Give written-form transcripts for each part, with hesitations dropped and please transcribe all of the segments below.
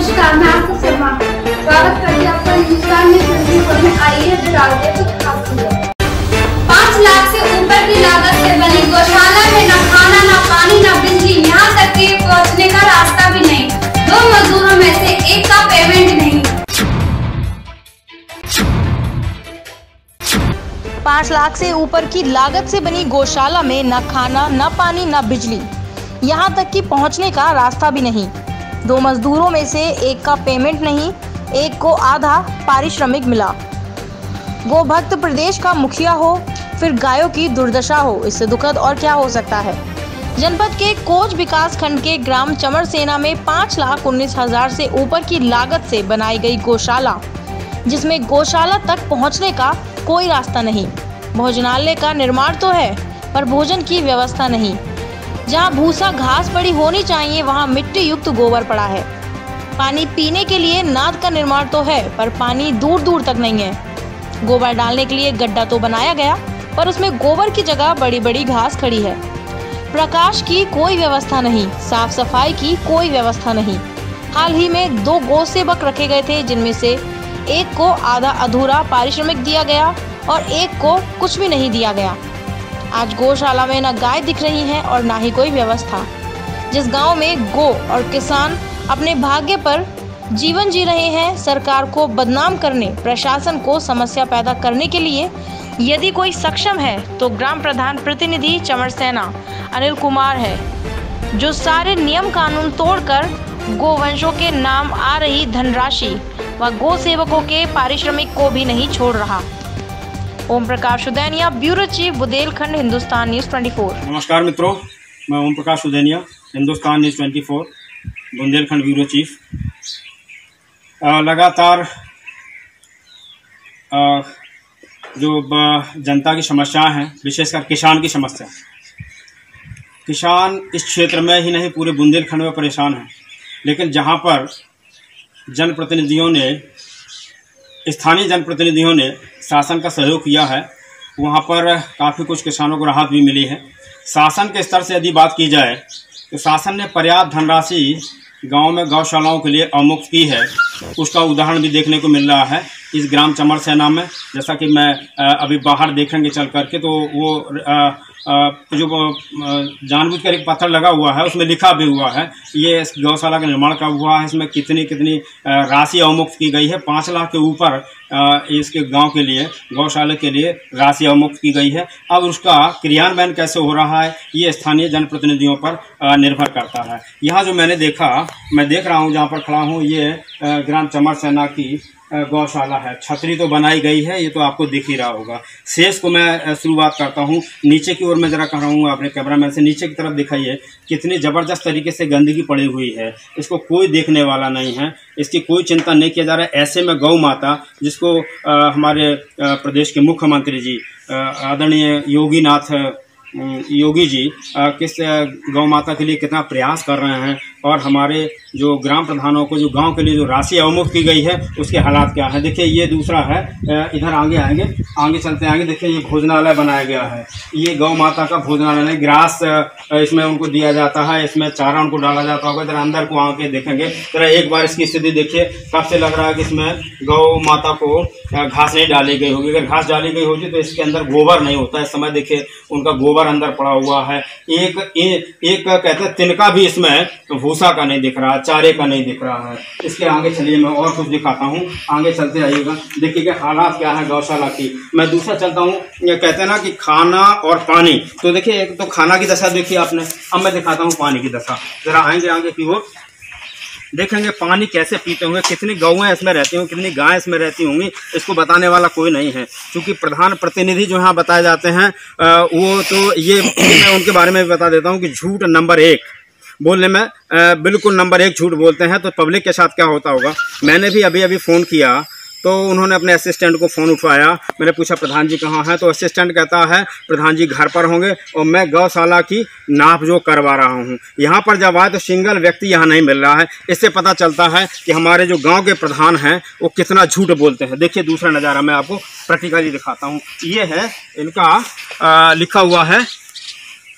नमस्कार, मैं आपका शर्मा स्वागत करती हूँ आपका हिंदुस्तान में। आइए डालते हैं कुछ खास खबरें। 5 लाख से ऊपर की लागत से बनी गौशाला में न खाना, न पानी, न बिजली, यहाँ तक कि पहुँचने का रास्ता भी नहीं। 2 मजदूरों में से एक का पेमेंट नहीं। 5 लाख से ऊपर की लागत से बनी गौशाला में न खाना, न पानी, न बिजली, यहाँ तक कि पहुँचने का रास्ता भी नहीं। 2 मजदूरों में से एक का पेमेंट नहीं, एक को आधा पारिश्रमिक मिला। वो भक्त प्रदेश का मुखिया हो, फिर गायों की दुर्दशा हो, इससे दुखद और क्या हो सकता है। जनपद के कोच विकास खंड के ग्राम चमरसेना में 5,19,000 से ऊपर की लागत से बनाई गई गौशाला, जिसमें गौशाला तक पहुंचने का कोई रास्ता नहीं। भोजनालय का निर्माण तो है, पर भोजन की व्यवस्था नहीं। जहां भूसा घास पड़ी होनी चाहिए, वहां मिट्टी युक्त गोबर पड़ा है। पानी पीने के लिए नाद का निर्माण तो है, पर पानी दूर दूर तक नहीं है। गोबर डालने के लिए गड्ढा तो बनाया गया, पर उसमें गोबर की जगह बड़ी बड़ी घास खड़ी है। प्रकाश की कोई व्यवस्था नहीं, साफ सफाई की कोई व्यवस्था नहीं। हाल ही में 2 गौ सेवक रखे गए थे, जिनमें से एक को आधा अधूरा पारिश्रमिक दिया गया और एक को कुछ भी नहीं दिया गया। आज गौशाला में न गाय दिख रही हैं और ना ही कोई व्यवस्था। जिस गांव में गौ और किसान अपने भाग्य पर जीवन जी रहे हैं, सरकार को बदनाम करने, प्रशासन को समस्या पैदा करने के लिए यदि कोई सक्षम है तो ग्राम प्रधान प्रतिनिधि चमरसेना अनिल कुमार है, जो सारे नियम कानून तोड़कर गोवंशों के नाम आ रही धनराशि व गौ सेवकों के पारिश्रमिक को भी नहीं छोड़ रहा। Om Prakash Udainiya, bureau chief, Bundelkhand, Hindustan news 24। नमस्कार मित्रों, मैं Om Prakash Udainiya, Hindustan news 24, Bundelkhand bureau chief. लगातार जो जनता की समस्याएं हैं, विशेषकर किसान की समस्या, किसान इस क्षेत्र में ही नहीं पूरे बुंदेलखंड में परेशान हैं। लेकिन जहां पर जनप्रतिनिधियों ने, स्थानीय जनप्रतिनिधियों ने शासन का सहयोग किया है, वहाँ पर काफ़ी कुछ किसानों को राहत भी मिली है। शासन के स्तर से यदि बात की जाए तो शासन ने पर्याप्त धनराशि गांव में गौशालाओं के लिए अवमुक्त की है। उसका उदाहरण भी देखने को मिल रहा है इस ग्राम चमरसेना में। जैसा कि मैं अभी बाहर देखेंगे चल करके, तो वो जो जानबूझकर एक पत्थर लगा हुआ है, उसमें लिखा भी हुआ है ये इस गौशाला का निर्माण कब हुआ है, इसमें कितनी राशि अवमुक्त की गई है। 5 लाख के ऊपर इसके गांव के लिए, गौशाला के लिए राशि अवमुक्त की गई है। अब उसका क्रियान्वयन कैसे हो रहा है, ये स्थानीय जनप्रतिनिधियों पर निर्भर करता है। यहाँ जो मैं देख रहा हूँ, जहाँ पर खड़ा हूँ, ये ग्राम चमरसेना की गौशाला है। छतरी तो बनाई गई है, ये तो आपको दिख ही रहा होगा। शेष को मैं शुरुआत करता हूँ नीचे की ओर। मैं जरा कह रहा हूँ अपने कैमरामैन से, नीचे की तरफ दिखाइए कितनी ज़बरदस्त तरीके से गंदगी पड़ी हुई है। इसको कोई देखने वाला नहीं है, इसकी कोई चिंता नहीं किया जा रहा है। ऐसे में गौ माता, जिसको हमारे प्रदेश के मुख्यमंत्री जी आदरणीय योगी जी किस गौ माता के लिए कितना प्रयास कर रहे हैं, और हमारे जो ग्राम प्रधानों को जो गांव के लिए जो राशि अवमुक्त की गई है, उसके हालात क्या है। देखिए ये दूसरा है, इधर आगे चलते आएंगे। देखिए ये भोजनालय बनाया गया है, ये गौ माता का भोजनालय है। ग्रास इसमें उनको दिया जाता है, इसमें चारा उनको डाला जाता होगा। इधर अंदर को आके देखेंगे, जरा एक बार इसकी स्थिति देखिए। कब से लग रहा है कि इसमें गौ माता को घास नहीं डाली गई होगी। अगर घास डाली गई होती तो इसके अंदर गोबर नहीं होता। इस समय देखिए उनका गोबर अंदर पड़ा हुआ है। एक कहते हैं तिनका भी इसमें भूसा का नहीं दिख रहा, चारे का नहीं दिख रहा है। इसके आगे चलिए, मैं और कुछ दिखाता हूँ। आगे चलते आइएगा, देखिए कि हालात क्या है गौशाला की। मैं दूसरा चलता हूँ। ये कहते हैं ना कि खाना और पानी, तो देखिए एक तो खाना की दशा देखिए आपने। अब मैं दिखाता हूँ पानी की दशा। जरा आएंगे आगे की ओर, देखेंगे पानी कैसे पीते होंगे, कितनी गौएं इसमें रहती होंगी, कितनी गायें इसमें रहती होंगी। इसको बताने वाला कोई नहीं है, क्योंकि प्रधान प्रतिनिधि जो यहाँ बताए जाते हैं वो तो ये मैं उनके बारे में भी बता देता हूँ कि झूठ नंबर 1 बोलने में, बिल्कुल नंबर 1 झूठ बोलते हैं। तो पब्लिक के साथ क्या होता होगा। मैंने भी अभी फ़ोन किया तो उन्होंने अपने असिस्टेंट को फ़ोन उठवाया। मैंने पूछा प्रधान जी कहाँ हैं, तो असिस्टेंट कहता है प्रधान जी घर पर होंगे और मैं गौशाला की नाप जो करवा रहा हूँ। यहाँ पर जब आए तो सिंगल व्यक्ति यहाँ नहीं मिल रहा है। इससे पता चलता है कि हमारे जो गांव के प्रधान हैं वो कितना झूठ बोलते हैं। देखिए दूसरा नज़ारा मैं आपको प्रैक्टिकली दिखाता हूँ। ये है इनका लिखा हुआ है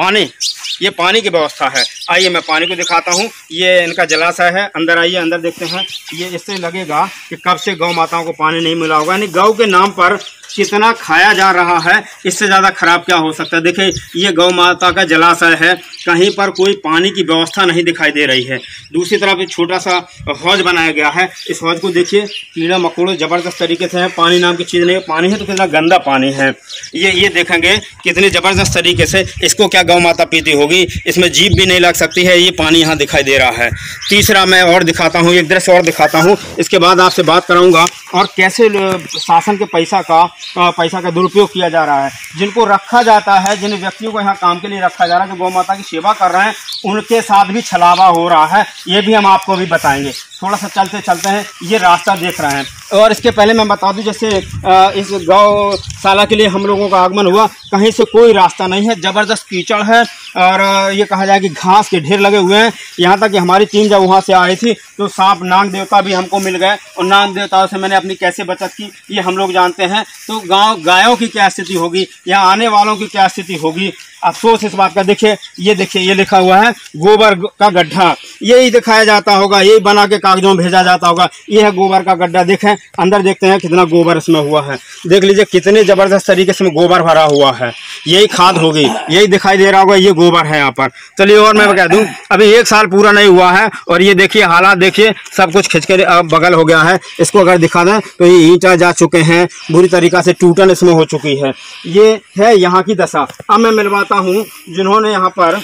पानी, ये पानी की व्यवस्था है। आइए मैं पानी को दिखाता हूँ। ये इनका जलाशय है। अंदर आइए, अंदर देखते हैं। ये इससे लगेगा कि कब से गौ माताओं को पानी नहीं मिला होगा, यानी गौ के नाम पर कितना खाया जा रहा है, इससे ज़्यादा खराब क्या हो सकता है। देखिए ये गौ माता का जलाशय है, कहीं पर कोई पानी की व्यवस्था नहीं दिखाई दे रही है। दूसरी तरफ एक छोटा सा हौज बनाया गया है। इस हौज को देखिए, कीड़ा मकोड़े ज़बरदस्त तरीके से है। पानी नाम की चीज़ नहीं है। पानी है तो कितना गंदा पानी है। ये देखेंगे कितनी ज़बरदस्त तरीके से इसको क्या गौ माता पीती होगी। इसमें जीभ भी नहीं लग सकती है। ये पानी यहाँ दिखाई दे रहा है। तीसरा मैं और दिखाता हूँ, एक दृश्य और दिखाता हूँ, इसके बाद आपसे बात कराऊँगा और कैसे शासन के पैसा का दुरुपयोग किया जा रहा है। जिनको रखा जाता है, जिन व्यक्तियों को यहाँ काम के लिए रखा जा रहा है, जो गौ माता की सेवा कर रहे हैं, उनके साथ भी छलावा हो रहा है। ये भी हम आपको भी बताएंगे। थोड़ा सा चलते चलते हैं, ये रास्ता देख रहे हैं। और इसके पहले मैं बता दूं, जैसे इस गौशाला के लिए हम लोगों का आगमन हुआ, कहीं से कोई रास्ता नहीं है, ज़बरदस्त कीचड़ है और ये कहा जाए कि घास के ढेर लगे हुए हैं। यहाँ तक कि हमारी टीम जब वहाँ से आई थी तो सांप नाग देवता भी हमको मिल गए, और नाग देवताओं से मैंने अपनी कैसे बचत की ये हम लोग जानते हैं। तो गायों की क्या स्थिति होगी, यहाँ आने वालों की क्या स्थिति होगी, अफसोस इस बात का। देखिए ये लिखा हुआ है गोबर का गड्ढा, यही दिखाया जाता होगा, यही बना के कागजों में भेजा जाता होगा। ये है गोबर का गड्ढा। देखें अंदर, देखते हैं कितना गोबर इसमें हुआ है। देख लीजिए कितने ज़बरदस्त तरीके से गोबर भरा हुआ है। यही खाद होगी, यही दिखाई दे रहा होगा, ये गोबर है यहाँ पर। चलिए और मैं कह दूँ, अभी 1 साल पूरा नहीं हुआ है और ये देखिए हालात देखिए, सब कुछ खिंच के बगल हो गया है। इसको अगर दिखा दें तो ये ईंटा जा चुके हैं, बुरी तरीक़ा से टूटन इसमें हो चुकी है। ये है यहाँ की दशा। अब मैं मिलवाता हूँ जिन्होंने यहाँ पर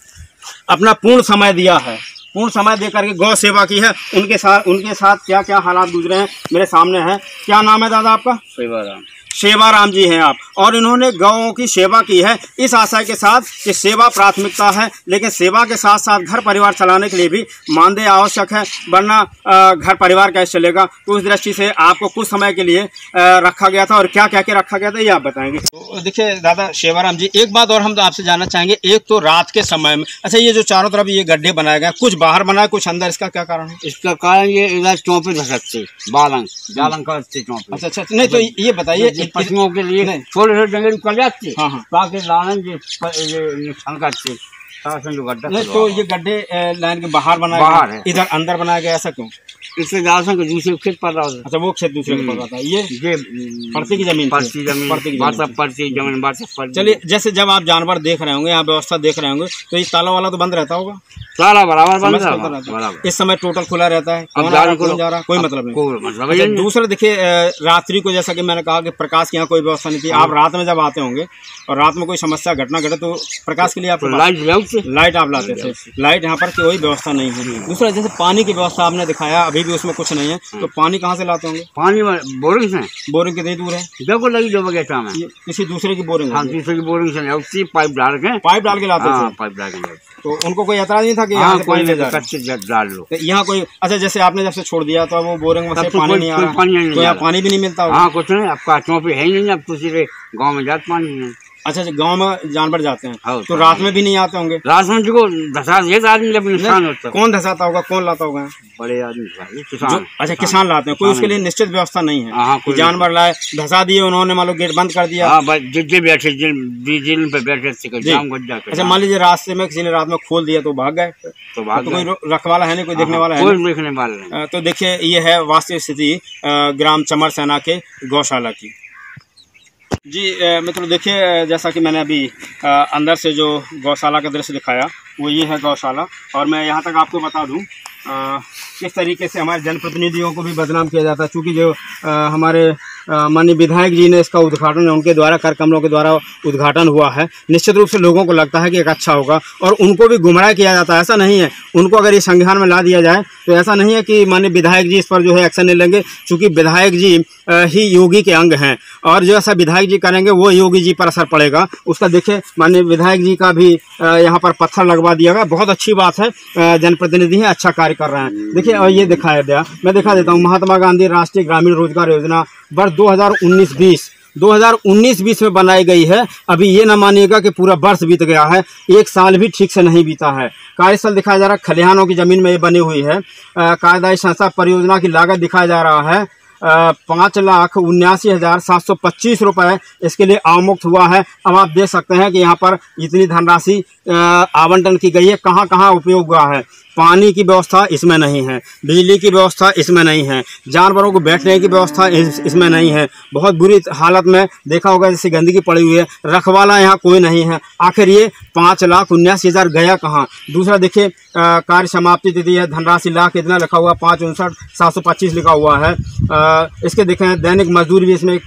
अपना पूर्ण समय दिया है, पूर्ण समय देकर के गौ सेवा की है, उनके साथ क्या क्या हालात गुजरे हैं मेरे सामने है। क्या नाम है दादा आपका? सेवाराम जी हैं आप, और इन्होंने गौओं की सेवा की है इस आशय के साथ कि सेवा प्राथमिकता है, लेकिन सेवा के साथ साथ घर परिवार चलाने के लिए भी मानदेय आवश्यक है, वरना घर परिवार कैसे चलेगा। तो उस दृष्टि से आपको कुछ समय के लिए रखा गया था, और क्या क्या के रखा गया था ये आप बताएंगे। तो देखिए दादा सेवाराम जी, एक बात और हम तो आपसे जानना चाहेंगे। एक तो रात के समय में, अच्छा ये जो चारों तरफ ये गड्ढे बनाए गए, कुछ बाहर बनाए कुछ अंदर, इसका क्या कारण है? इसका कारण ये इधर चौपे धसकते जालंग का चौपे। अच्छा, नहीं तो ये बताइए, पशुओं के लिए थोड़े थोड़े जंगल कर जाते, हाँ, ताकि लालन नुकसान करते। नहीं तो ये गड्ढे लाइन के बाहर बनाया है, इधर अंदर बनाया गया, ऐसा क्यों? इससे जालसन के दूसरे खेत पड़ रहा है। अच्छा, वो खेत दूसरे के पड़ रहा था। ये पड़ती की जमीन, चलिए, जैसे जब आप जानवर देख रहे होंगे, यहाँ व्यवस्था देख रहे होंगे, तो ये ताला वाला तो बंद रहता होगा? ताला बराबर बंद रहता है। इस समय टोटल खुला रहता है, कौन जा रहा, कोई मतलब नहीं। दूसरा देखिए, रात्रि को जैसा कि मैंने कहा कि प्रकाश की यहाँ कोई व्यवस्था नहीं थी। आप रात में जब आते होंगे और रात में कोई समस्या घटना घटे तो प्रकाश के लिए आप लाइट आप लाते थे। लाइट यहाँ पर कोई व्यवस्था नहीं है। दूसरा जैसे पानी की व्यवस्था आपने दिखाया, अभी भी उसमें कुछ नहीं है, तो पानी कहाँ से लाते होंगे? पानी बोरिंग से। बोरिंग कितनी दूर है? देखो लगी जो बगीचा में, किसी दूसरे की बोरिंग? हाँ, दूसरे की बोरिंग से पाइप डाल के लाते थे। पाइप डाल के। तो उनको कोई एतराज नहीं था कि यहाँ कोई डाल लो, यहाँ कोई? अच्छा, जैसे आपने जब से छोड़ दिया तो वो बोरिंग में से पानी नहीं आ रहा, तो यहाँ पानी भी नहीं मिलता होगा? हाँ, कुछ नहीं, आपका चौपे है ही नहीं, अब दूसरे गाँव में जाते पानी नहीं। अच्छा, गांव में जानवर जाते हैं तो रात में भी नहीं आते होंगे? रात में जो आदमी नुकसान होता है। कौन धसाता होगा, कौन लाता होगा? बड़े आदमी, किसान। अच्छा, किसान लाते हैं, कोई उसके लिए निश्चित व्यवस्था नहीं है? जानवर लाए, धसा दिए उन्होंने, मान लो गेट बंद कर दिया। अच्छा, मान लीजिए रास्ते में किसी ने रात में खोल दिया तो भाग गए, तो कोई रखवाला है नहीं, कोई देखने वाला है? कोई देखने वाला नहीं। तो देखिए, ये है वास्तविक स्थिति ग्राम चमर सेना के गौशाला की। जी मित्रों, देखिए जैसा कि मैंने अभी अंदर से जो गौशाला का दृश्य दिखाया वो ये है गौशाला। और मैं यहाँ तक आपको बता दूँ किस तरीके से हमारे जनप्रतिनिधियों को भी बदनाम किया जाता है, चूँकि जो हमारे माननीय विधायक जी ने इसका उद्घाटन, उनके द्वारा कर कमलों के द्वारा उद्घाटन हुआ है। निश्चित रूप से लोगों को लगता है कि एक अच्छा होगा, और उनको भी गुमराह किया जाता है। ऐसा नहीं है, उनको अगर ये संज्ञान में ला दिया जाए तो ऐसा नहीं है कि माननीय विधायक जी इस पर जो है एक्शन नहीं लेंगे, चूँकि विधायक जी ही योगी के अंग हैं, और जो ऐसा विधायक जी करेंगे वो योगी जी पर असर पड़ेगा उसका। देखिए, माननीय विधायक जी का भी यहाँ पर पत्थर लगवा दिया गया, बहुत अच्छी बात है, जनप्रतिनिधि हैं, अच्छा कार्य कर रहे हैं। देखिए, और ये दिखाया गया, मैं दिखा देता हूँ, महात्मा गांधी राष्ट्रीय ग्रामीण रोजगार योजना वर्ष 2019-20 में बनाई गई है। अभी ये ना मानिएगा कि पूरा वर्ष बीत गया है, 1 साल भी ठीक से नहीं बीता है। कार्यस्थल दिखाया जा रहा है, खलिहानों की जमीन में ये बनी हुई है। कार्यदायी संस्था परियोजना की लागत दिखाया जा रहा है 5,79,725 रुपये इसके लिए अवमुक्त हुआ है। अब आप देख सकते हैं कि यहाँ पर इतनी धनराशि आवंटन की गई है। कहाँ कहाँ उपयोग हुआ है। पानी की व्यवस्था इसमें नहीं है, बिजली की व्यवस्था इसमें नहीं है, जानवरों को बैठने की व्यवस्था इसमें नहीं है। बहुत बुरी हालत में देखा होगा जैसे गंदगी पड़ी हुई है, रखवाला यहाँ कोई नहीं है। आखिर ये 5,79,000 गया कहाँ। दूसरा देखिए कार्य समाप्ति तिथि है, धनराशि लाख इतना लिखा हुआ, 5,59,725 लिखा हुआ है। इसके देखें दैनिक मजदूरी भी इसमें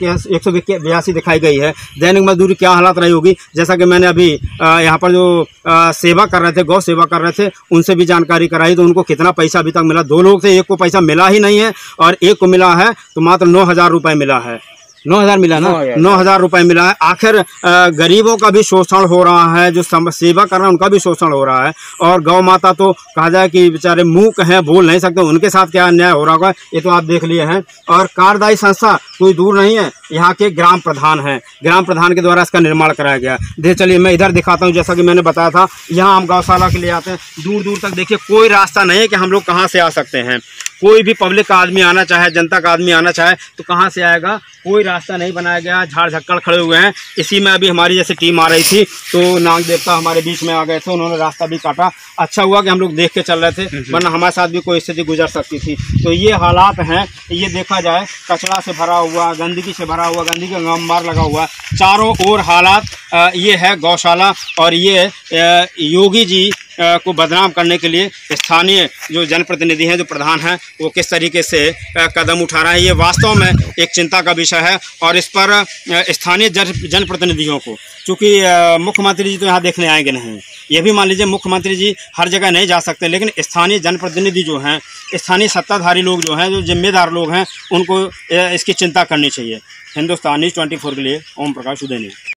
182 दिखाई गई है। दैनिक मजदूरी क्या हालत रही होगी, जैसा कि मैंने अभी यहाँ पर जो सेवा कर रहे थे, गौ सेवा कर रहे थे, उनसे भी जानकारी कराई तो उनको कितना पैसा अभी तक मिला। 2 लोग थे, एक को पैसा मिला ही नहीं है और एक को मिला है तो मात्र 9,000 रुपये मिला है। 9,000 मिला ना, 9,000 रुपये मिला है। आखिर गरीबों का भी शोषण हो रहा है, जो सेवा कर रहे हैं उनका भी शोषण हो रहा है। और गौ माता तो कहा जाए कि बेचारे मूक हैं, बोल नहीं सकते, उनके साथ क्या अन्याय हो रहा होगा ये तो आप देख लिए हैं। और कार्यदायी संस्था कोई दूर नहीं है, यहाँ के ग्राम प्रधान हैं, ग्राम प्रधान के द्वारा इसका निर्माण कराया गया। देखिए चलिए मैं इधर दिखाता हूँ। जैसा कि मैंने बताया था, यहाँ हम गौशाला के लिए आते हैं, दूर दूर तक देखिए कोई रास्ता नहीं है कि हम लोग कहाँ से आ सकते हैं। कोई भी पब्लिक का आदमी आना चाहे, जनता का आदमी आना चाहे तो कहाँ से आएगा, कोई रास्ता नहीं बनाया गया। झाड़ झक्कड़ खड़े हुए हैं। इसी में अभी हमारी जैसे टीम आ रही थी तो नाग देवता हमारे बीच में आ गए थे, उन्होंने रास्ता भी काटा। अच्छा हुआ कि हम लोग देख के चल रहे थे, वरना हमारे साथ भी कोई स्थिति गुजर सकती थी। तो ये हालात हैं, ये देखा जाए कचरा से भरा हुआ, गंदगी से भरा हुआ, गंदगी का अंबार लगा हुआ, चारों ओर हालात ये है गौशाला। और ये योगी जी को बदनाम करने के लिए स्थानीय जो जनप्रतिनिधि हैं, जो प्रधान हैं, वो किस तरीके से कदम उठा रहे हैं, ये वास्तव में एक चिंता का विषय है। और इस पर स्थानीय जनप्रतिनिधियों को, चूँकि मुख्यमंत्री जी तो यहाँ देखने आएंगे नहीं, ये भी मान लीजिए मुख्यमंत्री जी हर जगह नहीं जा सकते, लेकिन स्थानीय जनप्रतिनिधि जो हैं, स्थानीय सत्ताधारी लोग जो हैं, जो जिम्मेदार लोग हैं, उनको इसकी चिंता करनी चाहिए। हिंदुस्तान न्यूज़ 24 के लिए ओम प्रकाश उदैनी।